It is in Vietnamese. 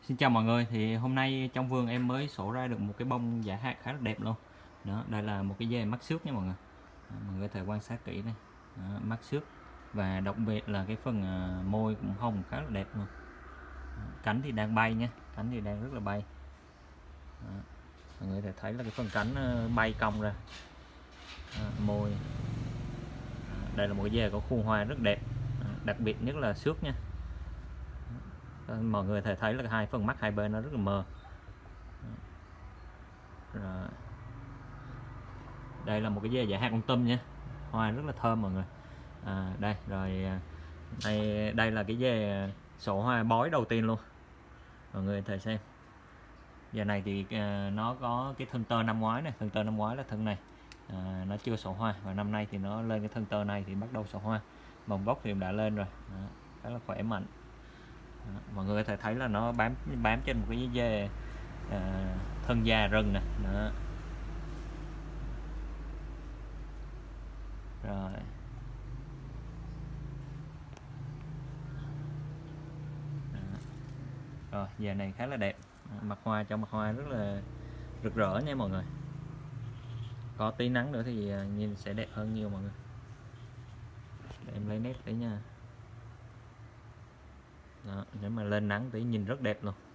Xin chào mọi người, thì hôm nay trong vườn em mới sổ ra được một cái bông giả hạt khá là đẹp luôn. Đó, đây là một cái dê mắt xước nha mọi người. Đó, mọi người có thể quan sát kỹ đây. Đó, mắt xước và đặc biệt là cái phần môi cũng hồng khá là đẹp luôn. Đó, cánh thì đang bay nha, cánh thì đang rất là bay. Đó, mọi người có thể thấy là cái phần cánh bay cong ra. Đó, môi. Đó, đây là một cái dê có khuôn hoa rất đẹp. Đó, đặc biệt nhất là xước nha. Mọi người có thể thấy là hai phần mắt hai bên nó rất là mờ. Rồi. Đây là một cái dê dạ hạt con tôm nha, hoa rất là thơm mọi người. Đây rồi, đây là cái dê sổ hoa bói đầu tiên luôn, mọi người thử xem. Giờ này thì nó có cái thân tơ năm ngoái này, thân tơ năm ngoái là thân này, nó chưa sổ hoa, và năm nay thì nó lên cái thân tơ này thì bắt đầu sổ hoa. Mồng gốc thì đã lên rồi. Đó, khá là khỏe mạnh. Đó, mọi người có thể thấy là nó bám trên một cái dê thân da rừng này. Đó. Rồi. Rồi giờ này khá là đẹp, mặt hoa trong mặt hoa rất là rực rỡ nha mọi người. Có tí nắng nữa thì nhìn sẽ đẹp hơn nhiều mọi người. Để em lấy nét tí nha. Đó, nếu mà lên nắng tí nhìn rất đẹp luôn.